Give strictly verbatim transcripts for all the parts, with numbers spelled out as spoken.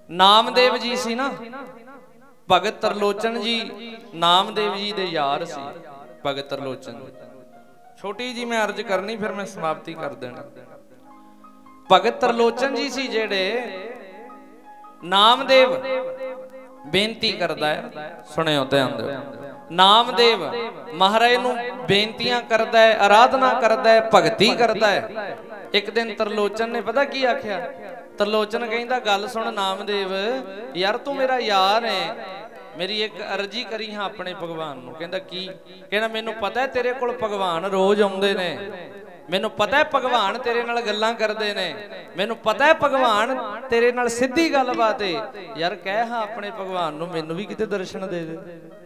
नामदेव जी सी ना, भगत तरलोचन जी नामदेव जी दे यार सी। भगत तरलोचन छोटी जी मैं अर्ज करनी फिर मैं समाप्ति कर देना। भगत तरलोचन जी सी जेड़े नामदेव बेनती करदा है, सुनियो ध्यान दो। नामदेव महाराज नूं बेनतियां करदा है, आराधना करदा है, भगती करदा है। एक दिन तरलोचन ने पता की आख्या, तरलोचन कहंदा गल सुन नामदेव, यार तू मेरा यार है, मेरी एक अर्जी करी हाँ अपने भगवान नूं। कहंदा की? कहना मैनूं पता है तेरे कोल भगवान रोज आउंदे ने, मैनूं पता है भगवान तेरे नाल गल्लां करदे ने, मैनूं पता है भगवान तेरे नाल सीधी गलबात है, यार कह हाँ अपने भगवान नूं मैनूं भी किते दर्शन दे दे।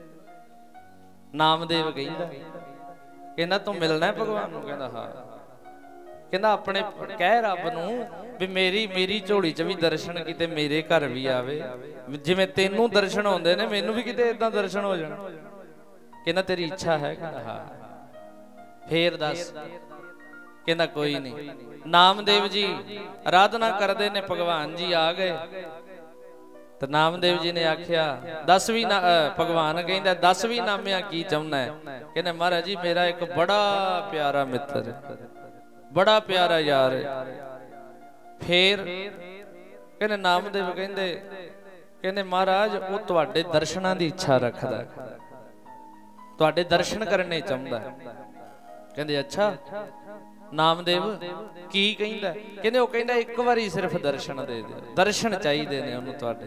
नामदेव कहंदा कहंदा तू मिलना है भगवान नूं? कहंदा हाँ। कहंदा अपने कह रब नूं भी मेरी मेरी झोली च भी दर्शन किते मेरे घर भी आवे, जिवें तैनूं दर्शन होंदे ने मैनूं भी किते इदां दर्शन हो जाण। कहंदा तेरी इच्छा है? कहंदा हाँ। फिर दस? कहंदा कोई नहीं। नामदेव जी आराधना करते ने, भगवान जी आ गए तो नामदेव जी ने आख्या दसवीं ना भगवान कहंदा दसवीं नामिया की चाहुंदा है? कहंदे महाराज जी मेरा एक बड़ा प्यारा मित्र है, बड़ा प्यारा यार है। फिर कहंदे नामदेव कहंदे कहंदे महाराज वो तुहाडे दर्शनां दी इच्छा रखदा है, तुहाडे दर्शन करने चाहुंदा है। कहंदे अच्छा नामदेव की कहंदा? कहंदे ओ कहंदा एक बारी सिर्फ दर्शन दे दे, दर्शन चाहिए ने उन्होंने तुहाडे।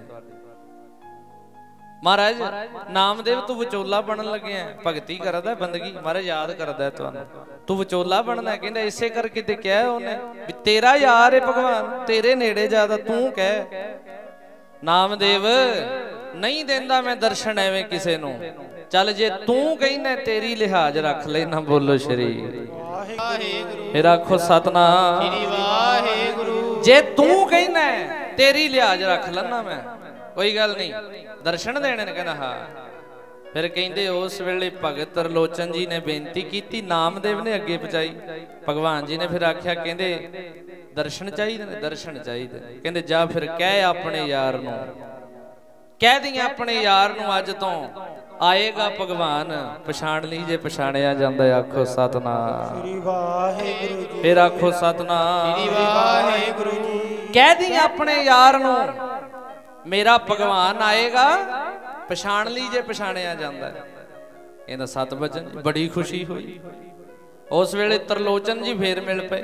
महाराज नामदेव तू विचोला बनन लगे है, भगती करदा बंदगी, महाराज याद करदा है तुहानू, तू विचोला बनना है। कहंदा इसे करके ते कह ओने भी तेरा यार है भगवान, तेरे नेड़े ज्यादा तू कह। नामदेव नहीं देंदा मैं दर्शन एवें किसे नू, चल जे तू कहना तेरी लिहाज रख लेना। बोलो श्री फिर आखो सतनाम। जे तू कहना तेरी लिहाज रख लेना मैं, कोई गल नहीं, दर्शन देने ने? कहना हाँ। फिर कहंदे उस वेले भगत तरलोचन जी ने बेनती की, नामदेव ने अगे पहुंचाई, भगवान जी ने फिर आख्या कहंदे दर्शन चाहिए ने, दर्शन चाहिए। कहंदे जा फिर कह अपने यार नूं, कह दी अपने यार नूं अज तो आएगा भगवान, पछाण लीजे पछाणिया जांदा। आखो सतनाम। फिर आखो सतनाम। कह दी अपने यार नूं मेरा भगवान आएगा, पछाण लीजे पछाणिया जांदा। कहंदा सत बचन। बड़ी खुशी हुई। उस वेले तरलोचन जी फिर मिल पे,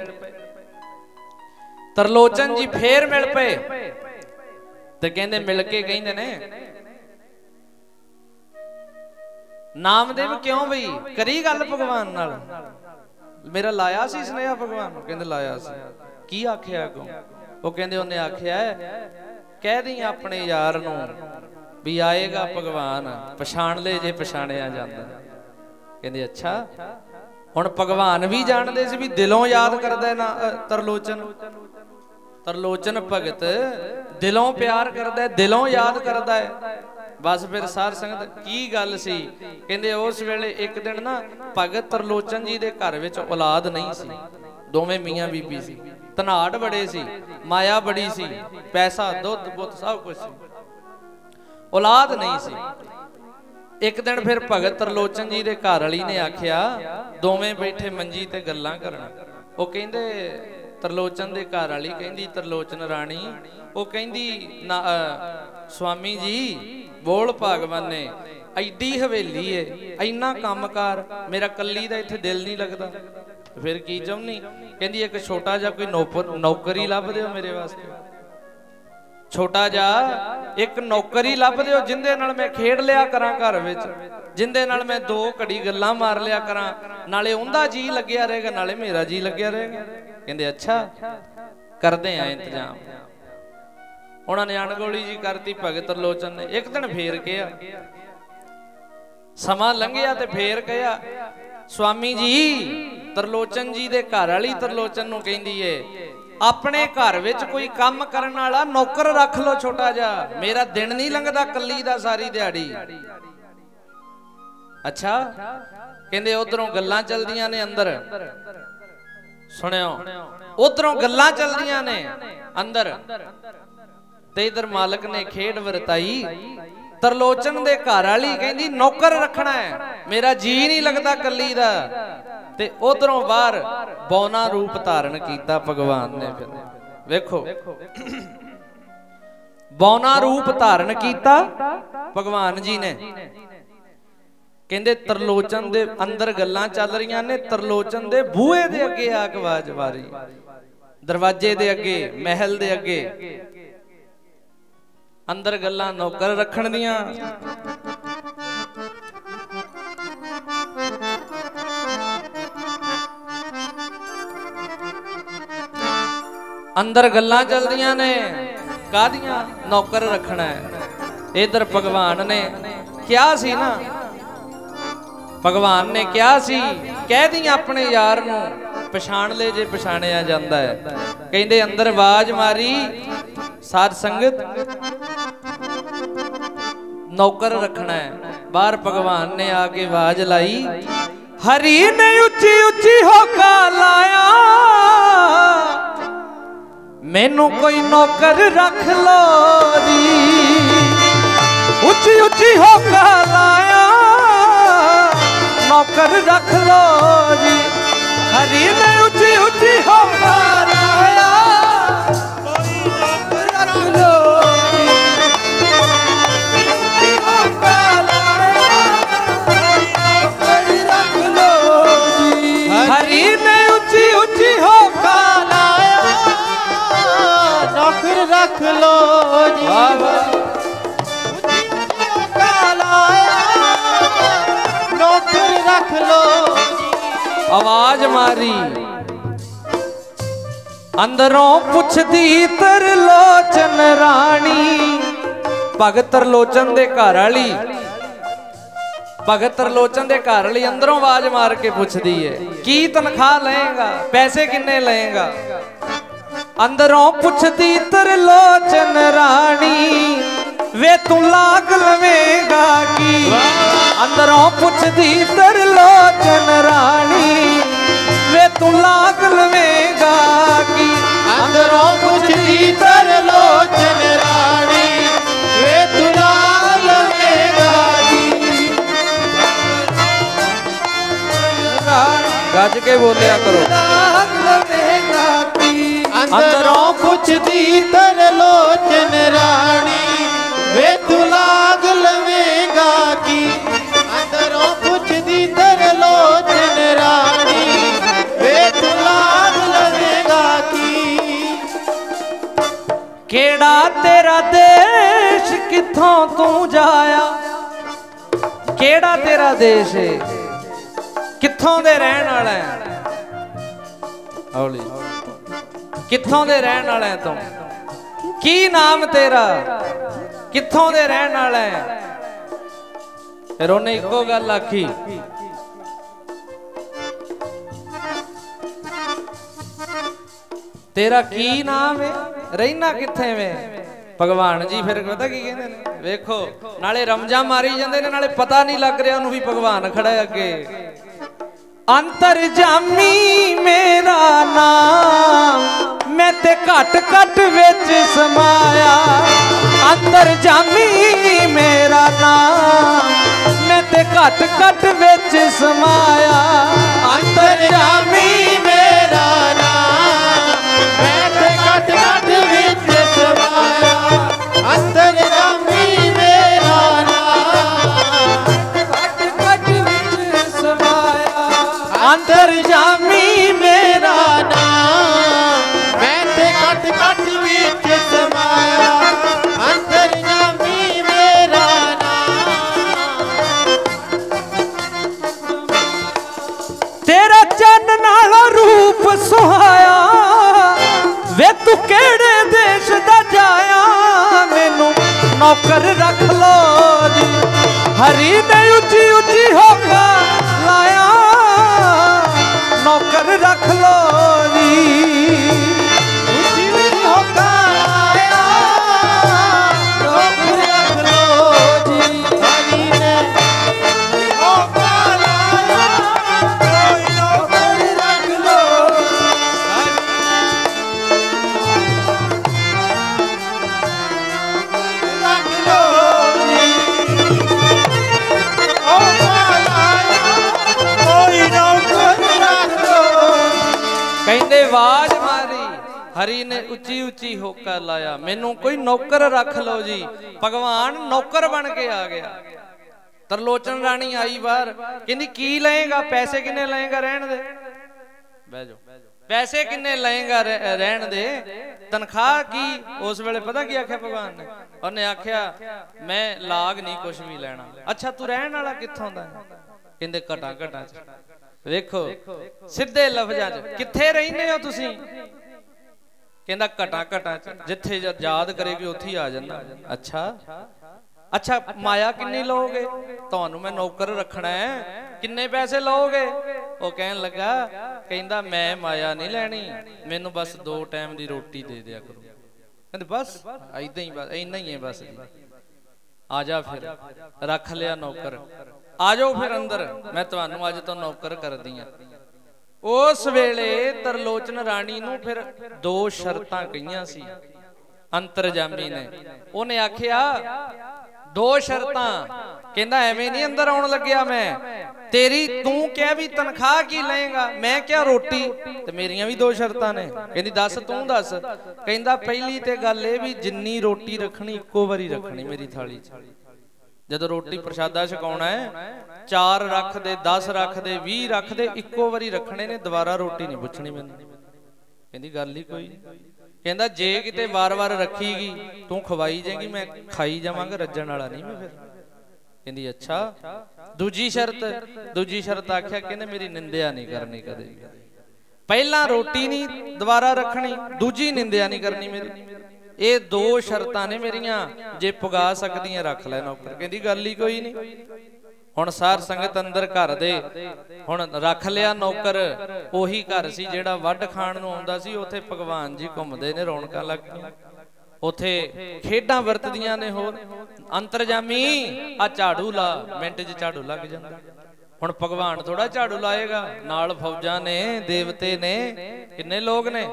तरलोचन जी फिर मिल पे ते कहंदे मिल के कहंदे ने नामदेव क्यों बई करी गल भगवान नाल, मेरा लाया सी स्नेहा भगवान? कहंदे लाया सी। की आख्या अगों? वो कहंदे उन्हें आख्या कह दी अपने यार नूं भी आएगा भगवान, पछाण ले जे पछाणिया जांदा। कहंदे अच्छा। हुण भगवान भी जानदे सी भी दिलों याद करदा ना तरलोचन, तरलोचन भगत दिलों प्यार करदा है, दिलों याद करदा है। बस फिर सार संगत की गल सी? कहंदे उस वेले एक दिन ना भगत तरलोचन जी दे घर विच औलाद नहीं सी, दोवें मियां बीबी सी, धनाड़ बड़े सी, माया बड़ी सी, पैसा दुध बुत सब कुछ सी, औलाद नहीं सी। एक दिन फिर भगत तरलोचन जी दे घर वाली ने आख्या, दोवें बैठे मंजी ते गल्लां करन। वो कहंदे तरलोचन दे घर वाली कहंदी तरलोचन राणी, वो कहंदी ना स्वामी जी बोल भागवान ने एडी हवेली है, इन्ना कामकार, मेरा कली दा इत्थे दिल नहीं लगदा। फिर की चाहुंदी? कहंदी एक छोटा जा कोई नौकरी लभ दिओ मेरे वास्ते, छोटा जा एक नौकरी लभ दिओ जिंदे नाल मैं खेड लिया करां घर विच, जिंदे नाल मैं दो घड़ी गल्लां मार लिया करां, नाले उंदा जी लग्या रहेगा नाले मेरा जी लग्या रहेगा। कहंदे अच्छा करदे आ इंतजाम। उन्होंने अणगोली जी करती भगत तरलोचन ने। एक दिन फेर कहा, समा लंघिया ते फेर कहा स्वामी जी तरलोचन जी दे घर वाली तरलोचन नूं कहंदी है अपने घर विच कोई काम करन वाला नौकर रख लो छोटा जा, मेरा दिन नहीं लंघदा कली दा सारी दिहाड़ी। अच्छा कहंदे उधरों गल्लां चलदियां ने अंदर, सुनियो उधरों गल्लां चलदियां ने अंदर। ते इधर मालक ने खेड वरताई। तरलोचन दे घर वाली कहंदी नौकर रखना है, मेरा जी नहीं लगता कली दा। ते उधरों बाहर बौना रूप धारण किया भगवान ने। फिर वेखो बौना रूप धारण किया भगवान जी ने। कहंदे तरलोचन दे अंदर गल्लां चल रही ने, तरलोचन दे बूहे दे अगे आके आवाज मारी, दरवाजे दे अगे, महल दे अगे अंदर गल्लां नौकर रखण दियां। अंदर गल्लां चलदियां ने कादियां, नौकर रखना है। इधर भगवान ने क्या सी ना, भगवान ने क्या सी कह दी अपने यार नूं, पछाण ले जे पछाणिया जांदा है। कहंदे अंदर आवाज मारी साध संगत नौकर रखना है। बाहर भगवान ने आके आवाज लाई, हरि ने उच्ची उच्ची होका लाया, मैनू कोई नौकर रख लो जी। उच्ची उच्ची होका लाया, नौकर रख लो जी। हरि ने उच्ची उच्ची होका लाया, कोई नौकर रख लो जी। होका लाया, नौकर रख लो जी। हरि ने उच्ची उच्ची होका लाया, नौकर रख लो जी। होका लाया, नौकर रख लो जी। आवाज मारी अंदरों पुछदी तरलोचन रानी। भगत तरलोचन दे घर वाली, भगत तरलोचन दे घर वाली अंदरों आवाज मार के पुछदी है, की तनख्वाह लेगा, पैसे किन्ने लेगा। अंदरों पुछदी तरलोचन रानी, वे तू लाग लवेगा की। अंदरों पुछदी तरलोचन रानी, वे तू लाग लवेगा की। अंदरों पुछदी तरलोचन रानी, वे तू लाग लवेगा की। गज के बोलिया करो, लाग लवेगा की। अंदरों पुछदी तरलोचन रानी, वे तू लाग लवेगा की। अंदरों पुछदी तरलोचन रानी, वे तू लाग लवेगा की। केड़ा तेरा देश किथों तू जाया, केड़ा तेरा देश है, किथों दे रहन वाला है। हौली किथों दे रहन वाला है तू, की नाम तेरा, किथों दे रहन वाला है। फिर उन्हें इको गल आखी, तेरा की नाम है, रहना किथे में। भगवान जी फिर पता की कहंदे ने, वेखो नाले रमजा मारी जांदे ने, नाले पता नहीं लग रहा उन्होंने भी भगवान खड़ा है अगे। अंतरजामी मेरा नाम, मैं ते घट घट विच समाया। अंतरजामी मेरा नाम, मैं ते घट घट विच समाया। अंतरजामी मेरा नाम, मैं ते घट घट विच समाया। अंतरजामी मेरा नाम, घट घट विच समाया। अंतरजामी मेरा नाम, मैं ते घट घट विच समाया। अंतरजामी मेरा नाम, तेरा चन्न नाला रूप सुहाया। वे तू केड़े देश दा जाया, मैनू नौकर रख लो जी। हरि ने उची उची होका लाया, नौकर रख लो जी। उची उची होका लाया, नौकर रख लो जी। हरि ने होका लाया, नौकर रख लो। हरी ने उची उची होका लाया, मैनू कोई नौकर रख लो जी। भगवान नौकर बन के आ गया। तरलोचन रानी आई बाहर, कहनी की लएगा, पैसे किन्ने लएगा, रहन दे, बह जाओ, पैसे किन्ने लएगा, रहन दे, तनख्वाह की। उस वेले पता की आख्या भगवान ने, उन्हें आख्या मैं लाग नहीं कुछ भी लेना। अच्छा तू रहन वाला कित्थों दा? कहंदे घटा घटा च। वेखो सीधे लफ्जां च, कित्थे रहिंदे हो तुसीं? कहंदा घटा घटा च, जिथे याद करेगी उत्थे ही आ जाना। अच्छा अच्छा माया किन्नी लोगे? तुहानू मैं नौकर रखना है, किन्ने पैसे लोगे? वो कहन लगा, कहंदा मैं माया नहीं लैनी, मैनू बस दो टाइम दी रोटी दे दिया करो। कहंदे बस इदां ही, बस इन्ना ही है बस। आ जा फिर, रख लिया नौकर, आ जाओ फिर अंदर, मैं तुहानू अज तो नौकर कर दी। उस वेले तरलोचन रानी नू फिर दो शर्तां कहियां सी अंतरजामी ने। उन्हें आखिया दो शर्तां, कहंदा एवें नहीं अंदर आउण लग्या मैं, तेरी तू क्या भी तनख्वाह की लेगा, मैं क्या रोटी, ते मेरियां भी दो शर्तां ने। कहंदी दस तू दस। कहंदा पहली ते गल ए भी जिन्नी रोटी रखनी इक्को वारी रखनी मेरी थाली च। जदों रोटी प्रसादा छकाउणा है, चार रख दे, दस रख दे, बीस रख दे, इक्को वारी रखने ने, दोबारा रोटी नहीं पुछनी मैनूं। कहंदी गल ही कोई नहीं। कहंदा जे किते वार वार रखीगी तू खवाई जाएगी, मैं खाई जावांगा, रज्जण वाला नहीं मैं फिर। कहंदी अच्छा। दूजी शर्त, दूजी शर्त आख्या, कहंदे मेरी निंदिया नहीं करनी कदे, पहला रोटी नहीं दोबारा रखनी, दूजी निंदिया नहीं करनी मेरी। ये दो शर्तां ने मेरियां, जे पुगा सकदियां रख लै नौकर। कहंदी गल ही कोई नहीं। हुण सार संगत अंदर घर दे, हुण रख लिया नौकर। ओही घर सी जिहड़ा वढ खाण नूं आउंदा सी, उत्थे भगवान जी घुमदे ने, रौनकां लग गईयां, उत्थे खेडां वरतदियां ने। होर अंतरजामी आ झाड़ू ला, मिंट च झाड़ू लग जांदा। हुण भगवान थोड़ा झाड़ू लाएगा, नाल फौजां ने, देवते ने, किन्ने लोग ने।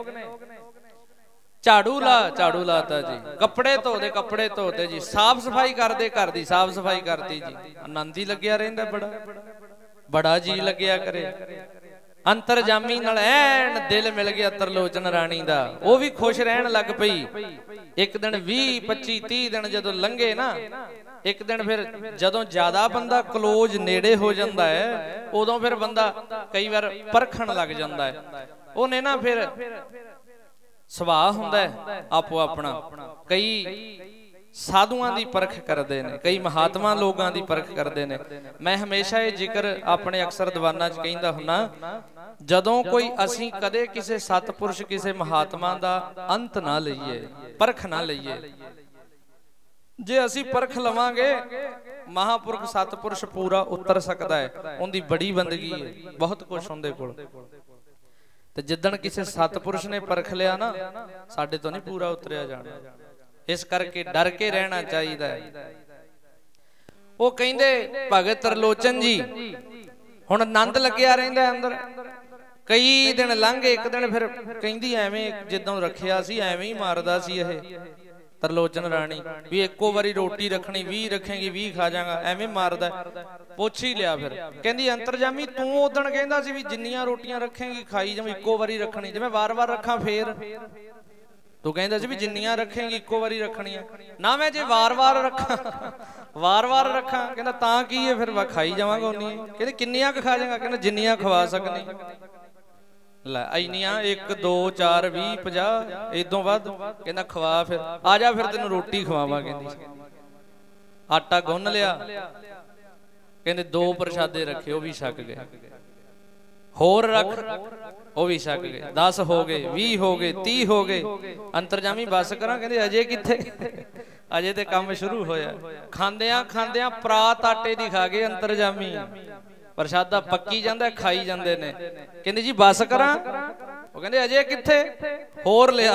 झाड़ू ला, झाड़ू लाता जी, कपड़े धोते, कपड़े धोते जी, साफ सफाई करते, घर दी साफ सफाई करती जी। आनंद ही लग्या रहिंदा, बड़ा बड़ा जी लग्या करे। अंतरजामी नाल ऐन दिल मिल गया तरलोचन रानी दा, वो भी खुश रहन लग पई। एक दिन बीस पच्ची तीस दिन जदों लंघे ना, एक दिन फिर जदों ज्यादा बंदा क्लोज नेड़े हो जाता है, उदों फिर बंदा कई बार परखण लग जाता है। उन्हें ना फिर सुभाव हुंदा है आपो अपना, कई साधुआं दी परख करते हैं, कई महात्मा लोगों की परख करते हैं। मैं हमेशा ये जिक्र अपने अक्सर दीवाना च कहंदा हुन्ना, जदों कोई असीं कदे किसी सतपुरुष किसी महात्मा दा अंत ना लईए, परख ना लईए। जे असीं परख लवांगे, महापुरख सतपुरुष पूरा उतर सकता है, उनकी बड़ी बंदगी है, बहुत कुछ उनदे कोल। ते जिद्दण किसी सतपुरुष ने परख लिया ना, साडे तो नहीं पूरा उतरिया जाना। इस करके डर के रहना चाहिए। वो कहंदे भगत तरलोचन जी हुण आनंद लग्या रहिंदा अंदर, कई दिन लंघ, एक दिन फिर कहंदी एवें जिद्दों रखिया सी एवें ही मारदा सी इह तरलोचन रानी, भी एको बारी रोटी रखनी, भी रखेंगी भी खा जागा, एवें मारदा। पुछ ही लिया फिर, कहंदी अंतरजामी तू उदण कहंदा सी भी जिन्नियां रोटियां रखेंगी खाई जावे, इक्को बारी रखनी, जे मैं वार वार रखा फिर तू कहंदा सी भी जिन्नियां रखेंगी इक्को बारी रखनियां ना, मैं जे वार वार रखा वार वार रखा, कहंदा तां की है फिर खाई जावांगा उन्नी। कहंदे किन्नियां खा जागा? कहंदा जिन्नियां खवा सकनी। लै इनियां एक दो चार भी पचास इदों वध? कहंदा खवा फिर, आ जा फिर तेनू रोटी खवावां। कहंदी आटा गुन लिया, कहंदे दो प्रसादे रखे, वो भी छक गए, होर रख, वो भी छक गए, दस हो गए, भी हो गए, तीह हो गए। अंतरजामी बस करा, कहंदे अजे किथे, अजे ते काम शुरू होया। खांदियां खांदियां परात आटे दी खा गए अंतरजामी, प्रसादा पक्की जांदा, खाई जांदे ने। कहंदे जी बस करा, वो कहंदे अजे किथे, होर लिया।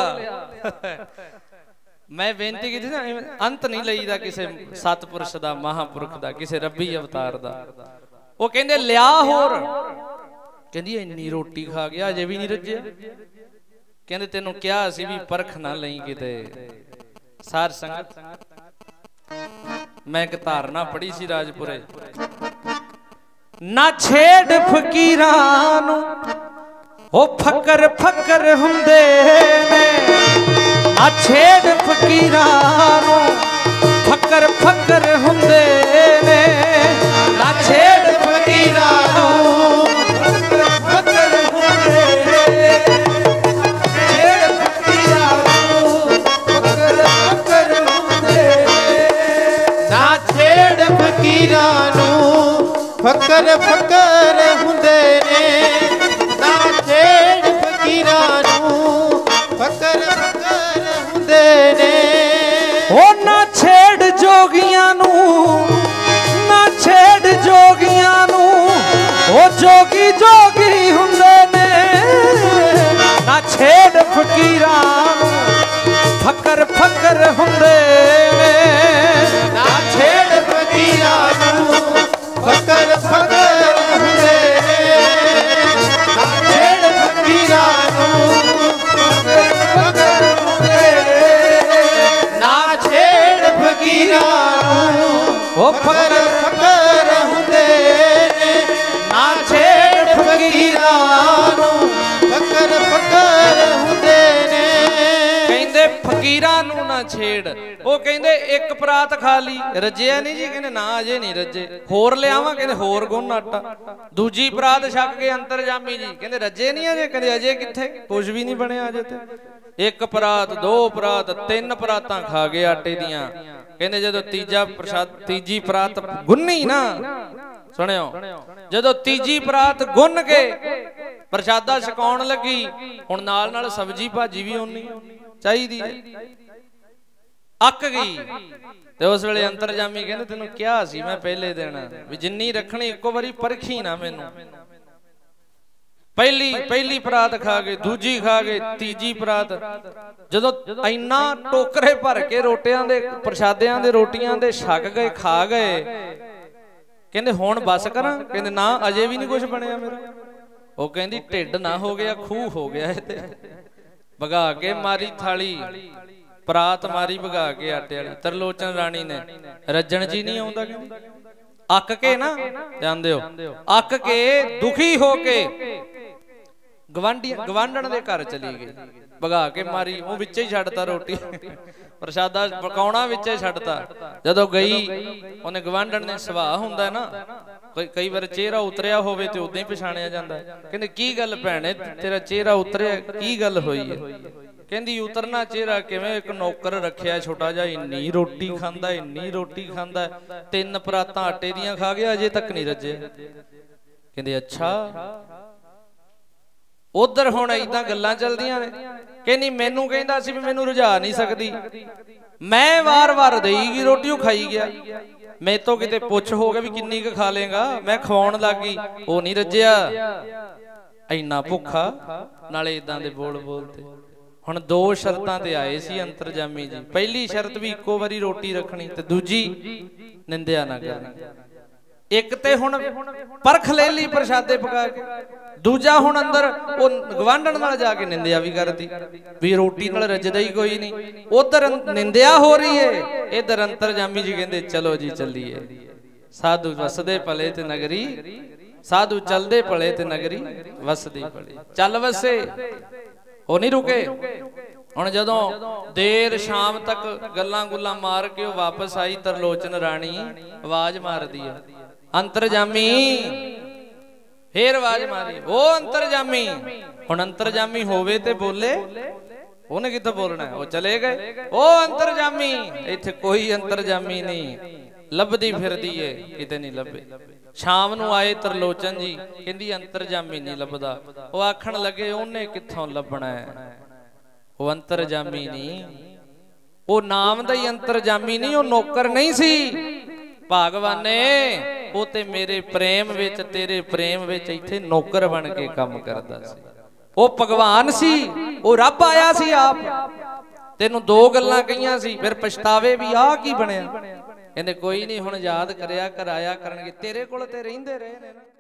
मैं बेनती की थी ना, अंत नहीं लईदा किसी सतपुरुष दा, महापुरुष दा, किसी रब्बी अवतार दा। वो कहंदे लिया होर, कहंदी इन्नी रोटी खा गया अजे भी नहीं रज्जिया। कहंदे तेनू क्या सी भी परख ना लई किते। सार संगत मैं एक धारणा पढ़ी सी राजपुरे, ना छेड़ फकीरां नू ओ फकर फकर हुंदे ने ना छेड़ फकीरां नूं फकर फकर हुंदे ने ना छेड़ फकीरां नूं फकर फकर हुंदे छेड़ फकीरां नूं फकर फकर हुंदे ना छेड़ फकीरां नूं फकर फकर हुंदे ने ना छेड़ फकीरां नूं फकर फकर हुंदे ने ओ ना छेड़ जोगियां नूं ना छेड़ जोगियां नूं ओ जोगी जोगी हुंदे ने ना छेड़ फकीरां नूं फकर फकर हुंदे ने ना छेड़ फकीरां नूं फकर फकर हुंदे ने ना छेड़ फकीरां नूं फकर फकर हुंदे ने ना छेड़ फकीरां नूं ओ फकर फकर हुंदे ने ना छेड़ फकीरां नूं फकर फकर हुंदे ने कहंदे फकीरां नूं ना छेड़ ਉਹ ਕਹਿੰਦੇ ਇੱਕ ਪਰਾਤ ਖਾ ਲਈ ਰੱਜਿਆ ਨਹੀਂ ਜੀ ਕਹਿੰਦੇ ਨਾ ਅਜੇ ਨਹੀਂ ਰੱਜੇ ਹੋਰ ਲਿਆਵਾਂ ਕਹਿੰਦੇ ਹੋਰ ਗੁੰਨ ਆਟਾ ਦੂਜੀ ਪਰਾਤ ਛਕ ਕੇ ਅੰਤਰਜਾਮੀ ਜੀ ਕਹਿੰਦੇ ਰੱਜੇ ਨਹੀਂ ਅਜੇ ਕਹਿੰਦੇ ਅਜੇ ਕਿੱਥੇ ਕੁਝ ਵੀ ਨਹੀਂ ਬਣਿਆ ਅਜੇ ਤੇ ਇੱਕ ਪਰਾਤ ਦੋ ਪਰਾਤ ਤਿੰਨ ਪਰਾਤਾਂ ਖਾ ਗਏ ਆਟੇ ਦੀਆਂ ਕਹਿੰਦੇ ਜਦੋਂ ਤੀਜਾ ਪ੍ਰਸ਼ਾਦ ਤੀਜੀ ਪਰਾਤ ਗੁੰਨੀ ਨਾ ਸੁਣਿਓ ਜਦੋਂ ਤੀਜੀ ਪਰਾਤ ਗੁੰਨ ਕੇ ਪ੍ਰਸ਼ਾਦਾ ਛਕਾਉਣ ਲੱਗੀ ਹੁਣ ਨਾਲ ਨਾਲ ਸਬਜੀ ਭਾਜੀ ਵੀ ਹੋਣੀ ਚਾਹੀਦੀ ਹੈ ਅੱਕ ਗਈ ਤੇ ਉਸ ਵੇਲੇ ਅੰਤਰਜਾਮੀ ਕਹਿੰਦੇ ਤੈਨੂੰ ਕਿਹਾ ਸੀ ਮੈਂ ਪਹਿਲੇ ਦਿਨ ਵੀ ਜਿੰਨੀ ਰੱਖਣੀ ਇੱਕੋ ਵਾਰੀ ਪਰਖੀ ਨਾ ਮੈਨੂੰ ਪਹਿਲੀ ਪਹਿਲੀ ਪਰਾਤ ਖਾ ਗਏ ਦੂਜੀ ਖਾ ਗਏ ਤੀਜੀ ਪਰਾਤ ਜਦੋਂ ਇੰਨਾ ਟੋਕਰੇ ਭਰ ਕੇ ਰੋਟੀਆਂ ਦੇ ਪ੍ਰਸ਼ਾਦਿਆਂ ਦੇ ਰੋਟੀਆਂ ਦੇ ਛਕ ਗਏ ਖਾ ਗਏ ਕਹਿੰਦੇ ਹੁਣ ਬਸ ਕਰਾਂ ਕਹਿੰਦੇ ਨਾ ਅਜੇ ਵੀ ਨਹੀਂ ਕੁਝ ਬਣਿਆ ਮੇਰਾ ਉਹ ਕਹਿੰਦੀ ਢਿੱਡ ਨਾ ਹੋ ਗਿਆ ਖੂਹ ਹੋ ਗਿਆ ਇਹ ਤੇ ਭਗਾ ਕੇ ਮਾਰੀ ਥਾਲੀ ਪਰਾਤ ਮਾਰੀ ਭਗਾ ਕੇ ਆਟੇ ਵਾਲੀ ਤਰਲੋਚਨ ਰਾਣੀ ਨੇ ਰੱਜਣ ਜੀ ਨਹੀਂ ਆਉਂਦਾ ਕਹਿੰਦੀ ਅੱਕ ਕੇ ਨਾ ਜਾਂਦੇ ਹੋ ਅੱਕ ਕੇ ਦੁਖੀ ਹੋ ਕੇ ਗਵਾਂਢੀ ਗਵਾਂਢਣ ਦੇ ਘਰ ਚਲੀ ਗਈ ਭਗਾ ਕੇ ਮਾਰੀ ਉਹ ਵਿੱਚੇ ਹੀ ਛੱਡਤਾ ਰੋਟੀ ਪ੍ਰਸ਼ਾਦਾ ਪਕਾਉਣਾ ਵਿੱਚੇ ਛੱਡਤਾ ਜਦੋਂ ਗਈ ਉਹਨੇ ਗਵਾਂਢਣ ਨੇ ਸੁਭਾਅ ਹੁੰਦਾ ਨਾ ਕਈ ਵਾਰ ਚਿਹਰਾ ਉਤਰਿਆ ਹੋਵੇ ਤੇ ਉਦਾਂ ਹੀ ਪਛਾਣਿਆ ਜਾਂਦਾ ਕਹਿੰਦੇ ਕੀ ਗੱਲ ਭੈਣੇ ਤੇਰਾ ਚਿਹਰਾ ਉਤਰਿਆ ਕੀ ਗੱਲ ਹੋਈ ਹੈ ਕਹਿੰਦੀ ਉਤਰਨਾ ਚਿਹਰਾ ਕਿਵੇਂ ਇੱਕ ਨੌਕਰ ਰੱਖਿਆ ਛੋਟਾ ਜਿਹਾ ਇੰਨੀ ਰੋਟੀ ਖਾਂਦਾ ਇੰਨੀ ਰੋਟੀ ਖਾਂਦਾ ਤਿੰਨ ਪਰਾਤਾਂ ਆਟੇ ਦੀਆਂ ਖਾ ਗਿਆ ਅਜੇ ਤੱਕ ਨਹੀਂ ਰੱਜੇ ਕਹਿੰਦੇ ਅੱਛਾ ਉਧਰ ਹੁਣ ਇਦਾਂ ਗੱਲਾਂ ਚੱਲਦੀਆਂ ਨੇ ਕਹਿੰਦੀ ਮੈਨੂੰ ਕਹਿੰਦਾ ਸੀ ਵੀ ਮੈਨੂੰ ਰੁਝਾ ਨਹੀਂ ਸਕਦੀ ਮੈਂ ਵਾਰ-ਵਾਰ ਦੇਈਗੀ ਰੋਟੀ ਉਹ ਖਾਈ ਗਿਆ ਮੈਂ ਤੋਂ ਕਿਤੇ ਪੁੱਛ ਹੋ ਗਿਆ ਵੀ ਕਿੰਨੀ ਕੁ ਖਾ ਲੇਗਾ ਮੈਂ ਖਵਾਉਣ ਲੱਗੀ ਉਹ ਨਹੀਂ ਰੱਜਿਆ ਇੰਨਾ ਭੁੱਖਾ ਨਾਲੇ ਇਦਾਂ ਦੇ ਬੋਲ ਬੋਲਤੇ ਹੁਣ ਦੋ ਸ਼ਰਤਾਂ ਤੇ ਆਏ ਸੀ ਅੰਤਰਜਾਮੀ ਜੀ ਪਹਿਲੀ ਸ਼ਰਤ ਵੀ ਇੱਕੋ ਵਾਰੀ ਰੋਟੀ ਰੱਖਣੀ ਤੇ ਦੂਜੀ ਨਿੰਦਿਆ ਨਾ ਕਰਨੀ ਇੱਕ ਤੇ ਹੁਣ ਪਰਖ ਲੈ ਲਈ ਪ੍ਰਸ਼ਾਦੇ ਪਕਾ ਕੇ ਦੂਜਾ ਹੁਣ ਅੰਦਰ ਉਹ ਗਵਾਂਢਣ ਨਾਲ ਜਾ ਕੇ ਨਿੰਦਿਆ ਵੀ ਕਰਦੀ ਵੀ ਰੋਟੀ ਨਾਲ ਰੱਜਦਾ ਹੀ ਕੋਈ ਨਹੀਂ ਉਧਰ ਨਿੰਦਿਆ ਹੋ ਰਹੀ ਏ ਇਧਰ ਅੰਤਰਜਾਮੀ ਜੀ ਕਹਿੰਦੇ ਚਲੋ ਜੀ ਚੱਲੀਏ ਸਾਧੂ ਵਸਦੇ ਭਲੇ ਤੇ ਨਗਰੀ ਸਾਧੂ ਚਲਦੇ ਭਲੇ ਤੇ ਨਗਰੀ ਵਸਦੀ ਭਲੇ ਚੱਲ ਵਸੇ ਉਹ ਨਹੀਂ ਰੁਕੇ ਹੁਣ ਜਦੋਂ ਦੇਰ ਸ਼ਾਮ ਤੱਕ ਗੱਲਾਂ ਗੁੱਲਾਂ ਮਾਰ ਕੇ ਉਹ ਵਾਪਸ ਆਈ ਤਰਲੋਚਨ ਰਾਣੀ ਆਵਾਜ਼ ਮਾਰਦੀ ਆ ਅੰਤਰਜਾਮੀ ਫੇਰ ਆਵਾਜ਼ ਮਾਰੀ ਉਹ ਅੰਤਰਜਾਮੀ ਹੁਣ ਅੰਤਰਜਾਮੀ ਹੋਵੇ ਤੇ ਬੋਲੇ ਉਹਨੇ ਕਿੱਥੋਂ ਬੋਲਣਾ ਉਹ ਚਲੇ ਗਏ ਉਹ ਅੰਤਰਜਾਮੀ ਇੱਥੇ ਕੋਈ ਅੰਤਰਜਾਮੀ ਨਹੀਂ ਲੱਭਦੀ ਫਿਰਦੀ ਏ ਕਿਤੇ ਨਹੀਂ ਲੱਭੇ ਸ਼ਾਮ ਨੂੰ ਆਏ ਤਰਲੋਚਨ ਜੀ ਕਹਿੰਦੀ ਅੰਤਰਜਾਮੀ ਨਹੀਂ ਲੱਭਦਾ ਉਹ ਆਖਣ ਲੱਗੇ ਉਹਨੇ ਕਿੱਥੋਂ ਲੱਭਣਾ ਹੈ ਉਹ ਅੰਤਰਜਾਮੀ ਨਹੀਂ ਉਹ ਨਾਮ ਦਾ ਹੀ ਅੰਤਰਜਾਮੀ ਨਹੀਂ ਉਹ ਨੌਕਰ ਨਹੀਂ ਸੀ ਭਗਵਾਨੇ ਉਹ ਤੇ ਮੇਰੇ ਪ੍ਰੇਮ ਵਿੱਚ ਤੇਰੇ ਪ੍ਰੇਮ ਵਿੱਚ ਇੱਥੇ ਨੌਕਰ ਬਣ ਕੇ ਕੰਮ ਕਰਦਾ ਸੀ ਉਹ ਭਗਵਾਨ ਸੀ ਉਹ ਰੱਬ ਆਇਆ ਸੀ ਆਪ ਤੈਨੂੰ ਦੋ ਗੱਲਾਂ ਕਹੀਆਂ ਸੀ ਫਿਰ ਪਛਤਾਵੇ ਵੀ ਆਹ ਕੀ ਬਣਿਆ ਕਹਿੰਦੇ ਕੋਈ ਨਹੀਂ ਹੁਣ ਯਾਦ ਕਰਿਆ ਕਰਾਇਆ ਕਰਨਗੇ ਤੇਰੇ ਕੋਲ ਤੇ ਰਹਿੰਦੇ ਰਹੇ ਨੇ ਨਾ